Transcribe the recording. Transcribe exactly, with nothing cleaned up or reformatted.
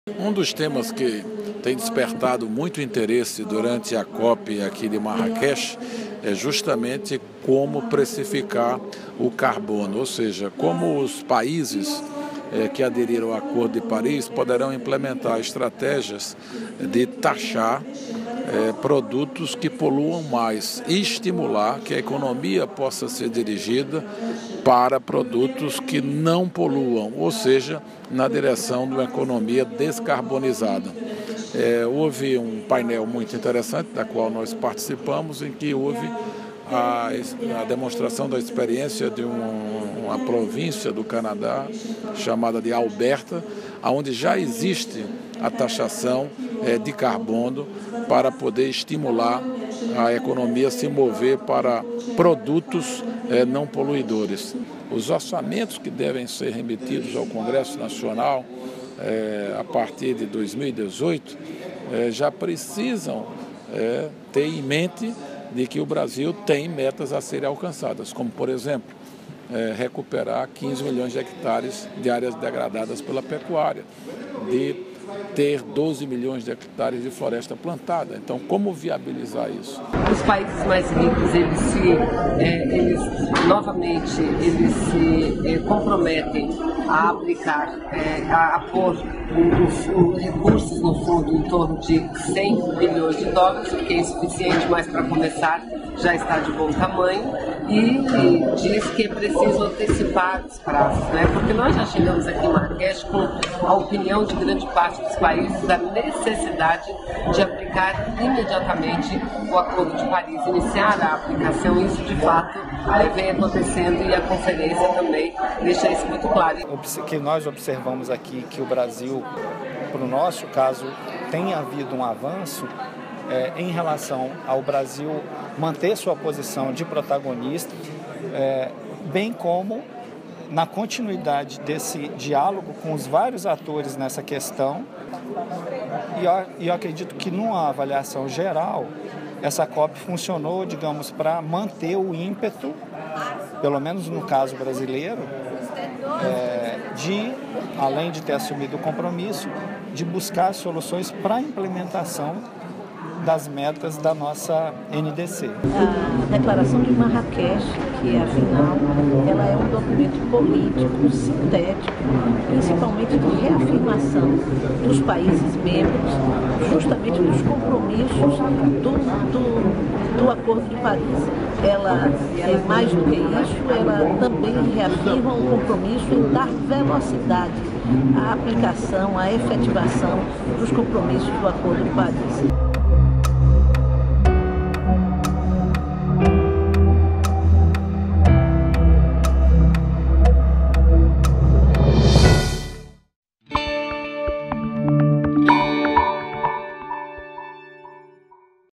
Um dos temas que tem despertado muito interesse durante a COP aqui de Marrakech é justamente como precificar o carbono, ou seja, como os países é, que aderiram ao Acordo de Paris poderão implementar estratégias de taxar é, produtos que poluam mais e estimular que a economia possa ser dirigida para produtos que não poluam, ou seja, na direção de uma economia descarbonizada. É, houve um painel muito interessante, da qual nós participamos, em que houve a, a demonstração da experiência de um, uma província do Canadá, chamada de Alberta, onde já existe a taxação é, de carbono para poder estimular a economia a se mover para produtos é, não poluidores. Os orçamentos que devem ser remetidos ao Congresso Nacional é, a partir de dois mil e dezoito é, já precisam é, ter em mente de que o Brasil tem metas a serem alcançadas, como, por exemplo, é, recuperar quinze milhões de hectares de áreas degradadas pela pecuária, de ter doze milhões de hectares de floresta plantada. Então, como viabilizar isso? Os países mais ricos, eles se, é, eles novamente, eles se é, comprometem a aplicar, é, a, a pôr os, os recursos no fundo em torno de cem bilhões de dólares, o que é insuficiente, mas para começar já está de bom tamanho, e, e diz que é preciso antecipar os prazos, né? Porque nós já chegamos aqui em Marrakech com a opinião de grande parte dos países da necessidade de aplicar imediatamente o Acordo de Paris, iniciar a aplicação. Isso de fato é, vem acontecendo, e a conferência também deixa isso muito claro. O que nós observamos aqui, que o Brasil, para o nosso caso, tem havido um avanço é, em relação ao Brasil manter sua posição de protagonista, é, bem como na continuidade desse diálogo com os vários atores nessa questão. E eu, eu acredito que numa avaliação geral, essa COP funcionou, digamos, para manter o ímpeto, pelo menos no caso brasileiro, é, de, além de ter assumido o compromisso, de buscar soluções para a implementação das metas da nossa N D C. A Declaração de Marrakech, que afinal ela é um documento político, sintético, principalmente de reafirmação dos países membros, justamente dos compromissos do, do, do Acordo de Paris. Ela é mais do que isso, ela também reafirma um compromisso em dar velocidade à aplicação, à efetivação dos compromissos do Acordo de Paris.